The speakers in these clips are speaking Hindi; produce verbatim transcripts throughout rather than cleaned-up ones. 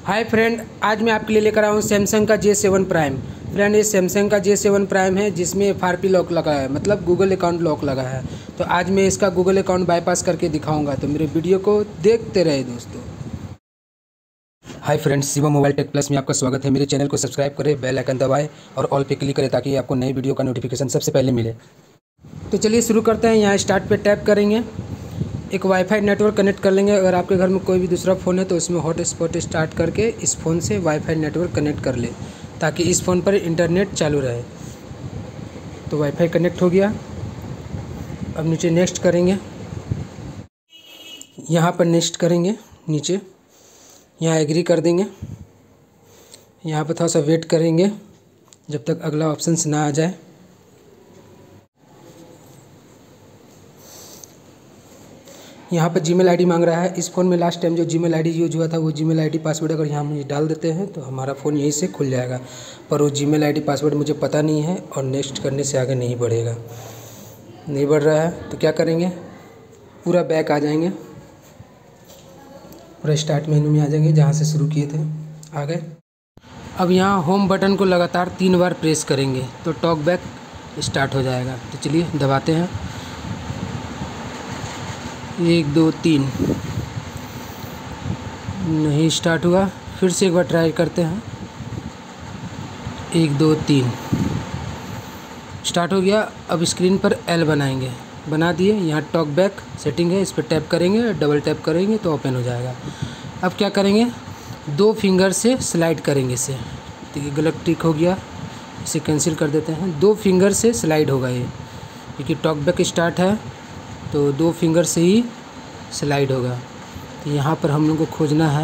हाय फ्रेंड, आज मैं आपके लिए लेकर आया हूँ सैमसंग का जे सेवन प्राइम। फ्रेंड, ये सैमसंग का जे सेवन प्राइम है जिसमें एफ आर पी लॉक लगा है, मतलब गूगल अकाउंट लॉक लगा है। तो आज मैं इसका गूगल अकाउंट बाईपास करके दिखाऊंगा, तो मेरे वीडियो को देखते रहे दोस्तों। Hi friends, Shivam Mobile Tech Plus में आपका स्वागत है। मेरे चैनल को सब्सक्राइब करें, बेल आइकन दबाएं और ऑल पे क्लिक करें ताकि आपको नई वीडियो का नोटिफिकेशन सबसे पहले मिले। तो चलिए शुरू करते हैं। यहाँ स्टार्ट पे टैप करेंगे, एक वाईफाई नेटवर्क कनेक्ट कर लेंगे। अगर आपके घर में कोई भी दूसरा फ़ोन है तो उसमें हॉटस्पॉट स्टार्ट करके इस फ़ोन से वाईफाई नेटवर्क कनेक्ट कर ले ताकि इस फ़ोन पर इंटरनेट चालू रहे। तो वाईफाई कनेक्ट हो गया। अब नीचे नेक्स्ट करेंगे, यहाँ पर नेक्स्ट करेंगे नीचे, यहाँ एग्री कर देंगे। यहाँ पर थोड़ा सा वेट करेंगे जब तक अगला ऑप्शन ना आ जाए। यहाँ पर जीमेल आईडी मांग रहा है। इस फ़ोन में लास्ट टाइम जो जीमेल आईडी यूज हुआ था वो जीमेल आईडी पासवर्ड अगर यहाँ मुझे डाल देते हैं तो हमारा फ़ोन यहीं से खुल जाएगा, पर वो जीमेल आईडी पासवर्ड मुझे पता नहीं है और नेक्स्ट करने से आगे नहीं बढ़ेगा। नहीं बढ़ रहा है तो क्या करेंगे, पूरा बैक आ जाएंगे, पूरा स्टार्ट मेनू में आ जाएंगे जहाँ से शुरू किए थे, आ गए। अब यहाँ होम बटन को लगातार तीन बार प्रेस करेंगे तो टॉक बैक स्टार्ट हो जाएगा। तो चलिए दबाते हैं, एक दो तीन, नहीं स्टार्ट हुआ। फिर से एक बार ट्राई करते हैं, एक दो तीन, स्टार्ट हो गया। अब स्क्रीन पर एल बनाएंगे, बना दिए। यहाँ टॉक बैक सेटिंग है, इस पर टैप करेंगे, डबल टैप करेंगे तो ओपन हो जाएगा। अब क्या करेंगे, दो फिंगर से स्लाइड करेंगे इसे। तो ये गलत टिक हो गया, इसे कैंसिल कर देते हैं। दो फिंगर से स्लाइड होगा ये, क्योंकि टॉक बैक स्टार्ट है तो दो फिंगर से ही स्लाइड होगा। तो यहाँ पर हम लोग को खोजना है,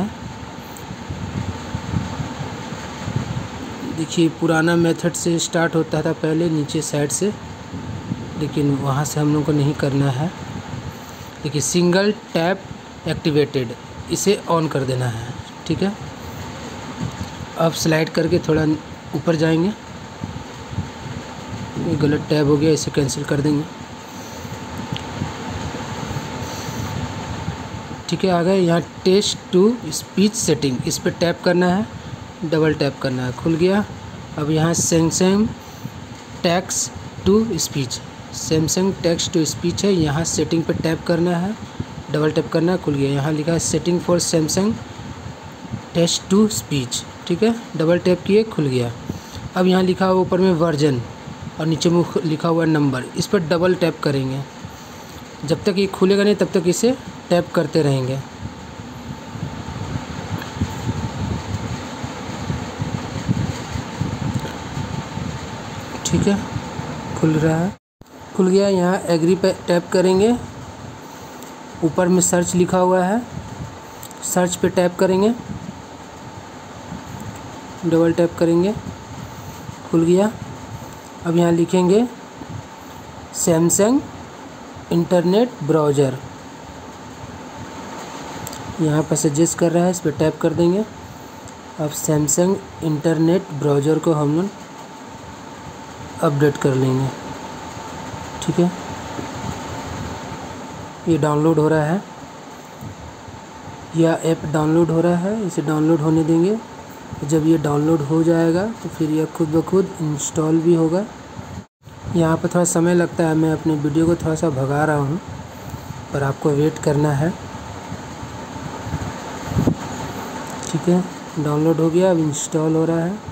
देखिए पुराना मेथड से स्टार्ट होता था पहले नीचे साइड से, लेकिन वहाँ से हम लोग को नहीं करना है। देखिए सिंगल टैप एक्टिवेटेड, इसे ऑन कर देना है, ठीक है। अब स्लाइड करके थोड़ा ऊपर जाएंगे, ये गलत टैब हो गया, इसे कैंसिल कर देंगे, ठीक है। आ गए। यहाँ टेस्ट टू स्पीच सेटिंग, इस पर टैप करना है, डबल टैप करना है, खुल गया। अब यहाँ Samsung text to speech, Samsung text to speech है, यहाँ सेटिंग पर टैप करना है, डबल टैप करना है, खुल गया। यहाँ लिखा है setting for Samsung text to speech, ठीक है, डबल टैप किए, खुल गया। अब यहाँ लिखा हुआ ऊपर में वर्जन और नीचे में लिखा हुआ नंबर, इस पर डबल टैप करेंगे। जब तक ये खुलेगा नहीं तब तक इसे टैप करते रहेंगे। ठीक है, खुल रहा है, खुल गया। यहाँ एग्री पे टैप करेंगे, ऊपर में सर्च लिखा हुआ है, सर्च पे टैप करेंगे, डबल टैप करेंगे, खुल गया। अब यहाँ लिखेंगे सैमसंग इंटरनेट ब्राउज़र, यहाँ पर सजेस्ट कर रहा है, इस पर टैप कर देंगे। अब सैमसंग इंटरनेट ब्राउज़र को हम लोग अपडेट कर लेंगे, ठीक है। ये डाउनलोड हो रहा है, यह ऐप डाउनलोड हो रहा है, इसे डाउनलोड होने देंगे। जब ये डाउनलोड हो जाएगा तो फिर यह खुद ब खुद इंस्टॉल भी होगा। यहाँ पर थोड़ा समय लगता है, मैं अपने वीडियो को थोड़ा सा भगा रहा हूँ, पर आपको वेट करना है, ठीक है। डाउनलोड हो गया, अब इंस्टॉल हो रहा है।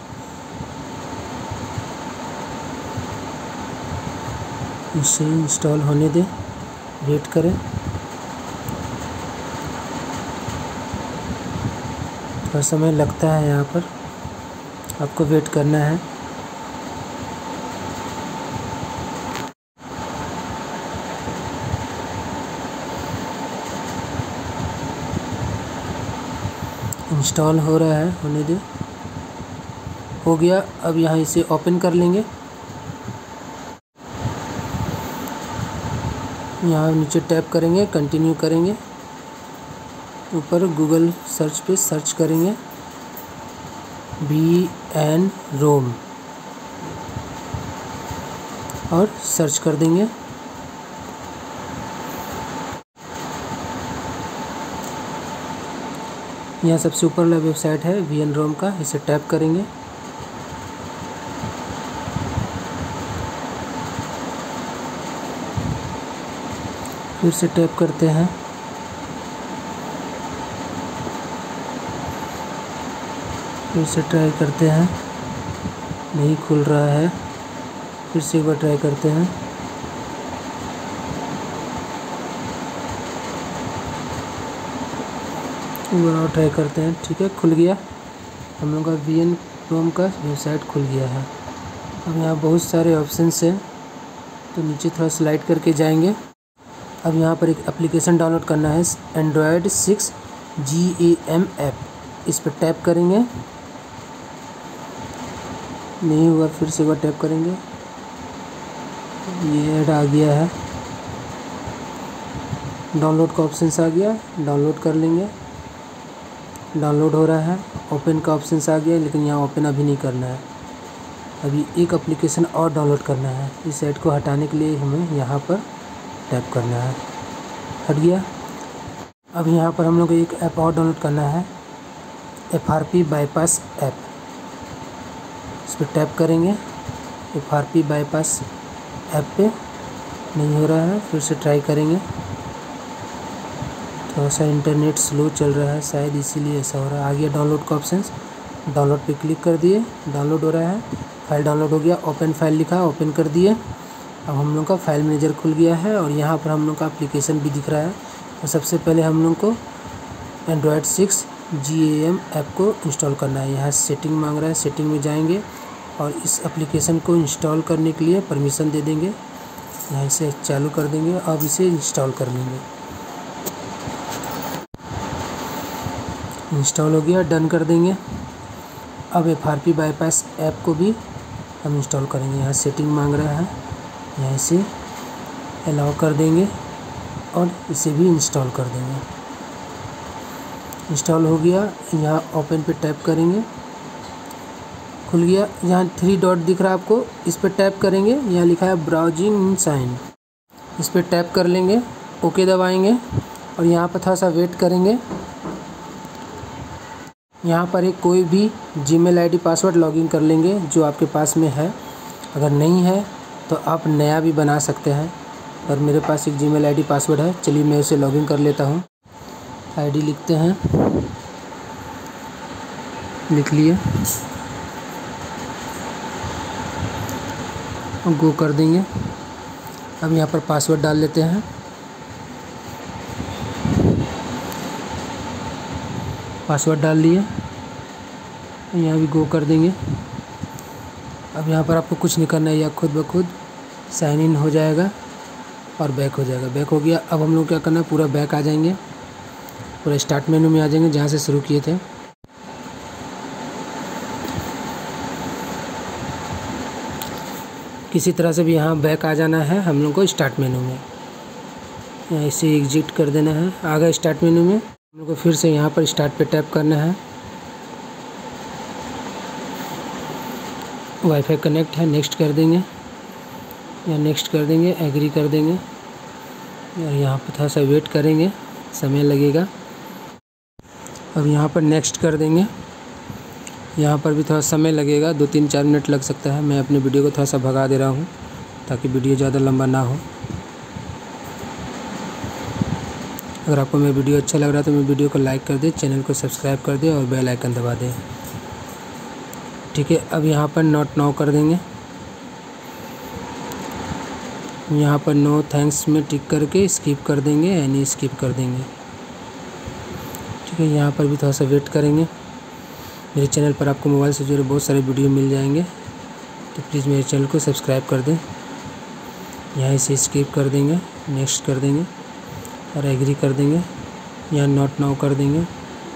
इसे इंस्टॉल होने दें, वेट करें, थोड़ा समय लगता है, यहाँ पर आपको वेट करना है। इंस्टॉल हो रहा है, होने दे, हो गया। अब यहाँ इसे ओपन कर लेंगे, यहाँ नीचे टैप करेंगे, कंटिन्यू करेंगे, ऊपर गूगल सर्च पे सर्च करेंगे बी एन रोम और सर्च कर देंगे। यहाँ सबसे ऊपर वाला वेबसाइट है वी एन रोम का, इसे टैप करेंगे। फिर से टैप करते हैं। फिर से ट्राई करते हैं, नहीं खुल रहा है। फिर से एक बार ट्राई करते हैं। एक बार और ट्राई करते हैं। ठीक है, खुल गया। हम लोग का वी एन रोम का वेबसाइट खुल गया है। अब यहाँ बहुत सारे ऑप्शंस हैं, तो नीचे थोड़ा स्लाइड करके जाएंगे। अब यहाँ पर एक एप्लीकेशन डाउनलोड करना है, Android six G A M app. इस पर टैप करेंगे, नहीं हुआ। फिर से एक बार टैप करेंगे, ये ऐड आ गया है। डाउनलोड का ऑप्शन आ गया, डाउनलोड कर लेंगे। डाउनलोड हो रहा है। ओपन का ऑप्शन आ गया, लेकिन यहाँ ओपन अभी नहीं करना है। अभी एक एप्लीकेशन और डाउनलोड करना है। इस ऐड को हटाने के लिए हमें यहाँ पर टैप करना है। हट गया। अब यहाँ पर हम लोग को एक ऐप और डाउनलोड करना है, F R P bypass app. इस पर टैप करेंगे। F R P bypass app पे नहीं हो रहा है। फिर से ट्राई करेंगे। थोड़ा सा इंटरनेट स्लो चल रहा है शायद, इसीलिए ऐसा हो रहा है। आ गया डाउनलोड का ऑप्शन, डाउनलोड पे क्लिक कर दिए। डाउनलोड हो रहा है। फाइल डाउनलोड हो गया। ओपन फाइल लिखा, ओपन कर दिए। अब हम लोग का फाइल मैनेजर खुल गया है और यहाँ पर हम लोग का एप्लीकेशन भी दिख रहा है। तो सबसे पहले हम लोग को Android six G A M app को इंस्टॉल करना है। यहाँ सेटिंग मांग रहा है, सेटिंग में जाएंगे और इस एप्लीकेशन को इंस्टॉल करने के लिए परमिशन दे देंगे। यहाँ से चालू कर देंगे। अब इसे इंस्टॉल कर लेंगे। इंस्टॉल हो गया, डन कर देंगे। अब F R P bypass app को भी हम इंस्टॉल करेंगे। यहाँ सेटिंग मांग रहा है, यहाँ से अलाउ कर देंगे और इसे भी इंस्टॉल कर देंगे। इंस्टॉल हो गया। यहाँ ओपन पे टैप करेंगे, खुल गया। यहाँ थ्री डॉट दिख रहा है आपको, इस पर टैप करेंगे। यहाँ लिखा है ब्राउजिंग इन साइन, इस पर टैप कर लेंगे। ओके दबाएंगे और यहाँ पर थोड़ा सा वेट करेंगे। यहाँ पर एक कोई भी जीमेल आईडी पासवर्ड लॉगिन कर लेंगे जो आपके पास में है। अगर नहीं है तो आप नया भी बना सकते हैं, पर मेरे पास एक जीमेल आईडी पासवर्ड है। चलिए मैं उसे लॉगिन कर लेता हूँ। आईडी लिखते हैं, लिख लिए और गो कर देंगे। अब यहाँ पर पासवर्ड डाल लेते हैं। पासवर्ड डाल लिए, यहाँ भी गो कर देंगे। अब यहाँ पर आपको कुछ नहीं करना है, या खुद ब खुद साइन इन हो जाएगा और बैक हो जाएगा। बैक हो गया। अब हम लोग क्या करना है, पूरा बैक आ जाएंगे, पूरा स्टार्ट मेनू में आ जाएंगे जहाँ से शुरू किए थे। किसी तरह से भी यहाँ बैक आ जाना है हम लोग को स्टार्ट मेनू में। यहाँ इसे एग्जिट कर देना है। आ गए स्टार्ट मेनू में। हम लोग को फिर से यहाँ पर स्टार्ट पे टैप करना है। वाईफाई कनेक्ट है, नेक्स्ट कर देंगे। या नेक्स्ट कर देंगे, एग्री कर देंगे और यहाँ पर थोड़ा सा वेट करेंगे, समय लगेगा। अब यहाँ पर नेक्स्ट कर देंगे। यहाँ पर भी थोड़ा समय लगेगा, दो तीन चार मिनट लग सकता है। मैं अपने वीडियो को थोड़ा सा भगा दे रहा हूँ ताकि वीडियो ज़्यादा लंबा ना हो। अगर आपको मेरा वीडियो अच्छा लग रहा है तो मेरे वीडियो को लाइक कर दें, चैनल को सब्सक्राइब कर दें और बेल आइकन दबा दें। ठीक है, अब यहाँ पर नॉट नाउ कर देंगे। यहाँ पर नो थैंक्स में टिक करके स्किप कर देंगे, यानी स्किप कर देंगे। ठीक है, यहाँ पर भी थोड़ा सा वेट करेंगे। मेरे चैनल पर आपको मोबाइल से जुड़े बहुत सारे वीडियो मिल जाएंगे, तो प्लीज़ मेरे चैनल को सब्सक्राइब कर दें। यहाँ से स्किप कर देंगे, नेक्स्ट कर देंगे और एग्री कर देंगे। यहाँ नॉट नाउ कर देंगे।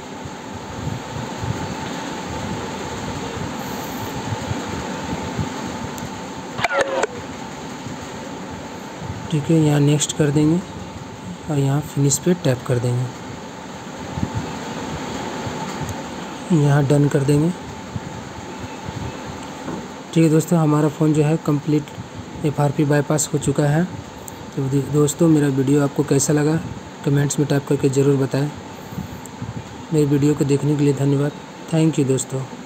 ठीक है, यहाँ नेक्स्ट कर देंगे और यहाँ फिनिश पे टैप कर देंगे। यहाँ डन कर देंगे। ठीक है दोस्तों, हमारा फ़ोन जो है complete F R P bypass हो चुका है। तो दोस्तों, मेरा वीडियो आपको कैसा लगा कमेंट्स में टाइप करके ज़रूर बताएं। मेरी वीडियो को देखने के लिए धन्यवाद। थैंक यू दोस्तों।